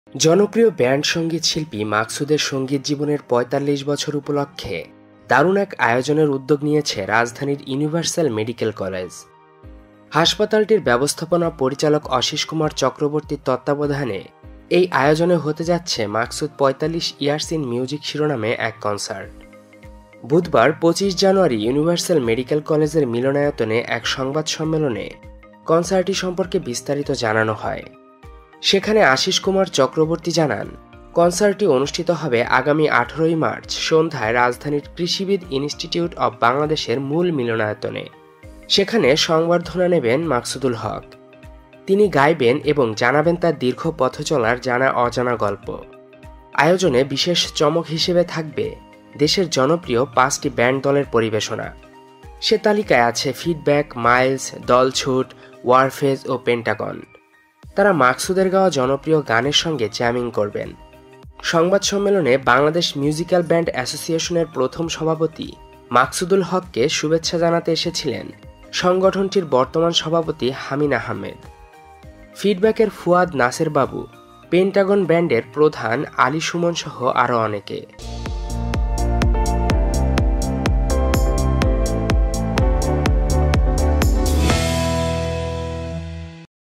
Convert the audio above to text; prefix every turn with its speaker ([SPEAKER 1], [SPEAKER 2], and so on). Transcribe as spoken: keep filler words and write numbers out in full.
[SPEAKER 1] জনপ্রিয় ব্যান্ড সঙ্গীত শিল্পী মাকসুদের সঙ্গীত জীবনের পঁয়তাল্লিশ বছর উপলক্ষে দারুণ এক আয়োজনের উদ্যোগ নিয়েছে রাজধানীর ইউনিভার্সাল মেডিকেল কলেজ। হাসপাতালটির ব্যবস্থাপনা পরিচালক আশিস কুমার চক্রবর্তীর তত্ত্বাবধানে এই আয়োজনে হতে যাচ্ছে মাকসুদ পঁয়তাল্লিশ ইয়ার্স ইন মিউজিক শিরোনামে এক কনসার্ট। বুধবার পঁচিশ জানুয়ারি ইউনিভার্সাল মেডিকেল কলেজের মিলনায়তনে এক সংবাদ সম্মেলনে কনসার্টটি সম্পর্কে বিস্তারিত জানানো হয়। সেখানে আশিস কুমার চক্রবর্তী জানান, কনসার্টটি অনুষ্ঠিত হবে আগামী আঠারোই মার্চ সন্ধ্যায় রাজধানীর কৃষিবিদ ইনস্টিটিউট অব বাংলাদেশের মূল মিলনায়তনে। সেখানে সংবর্ধনা নেবেন মাকসুদুল হক। তিনি গাইবেন এবং জানাবেন তার দীর্ঘ পথচলার জানা অজানা গল্প। আয়োজনে বিশেষ চমক হিসেবে থাকবে দেশের জনপ্রিয় পাঁচটি ব্যান্ড দলের পরিবেশনা। সে তালিকায় আছে ফিডব্যাক, মাইলস, দলছুট, ওয়ারফেজ ও পেন্টাগন। তারা মাকসুদের গাওয়া জনপ্রিয় গানের সঙ্গে জ্যামিং করবেন। সংবাদ সম্মেলনে বাংলাদেশ মিউজিক্যাল ব্যান্ড অ্যাসোসিয়েশনের প্রথম সভাপতি মাকসুদুল হককে শুভেচ্ছা জানাতে এসেছিলেন সংগঠনটির বর্তমান সভাপতি হামিন আহমেদ, ফিডব্যাকের ফুয়াদ নাসের বাবু, পেন্টাগন ব্যান্ডের প্রধান আলী সুমন সহ আরও অনেকে।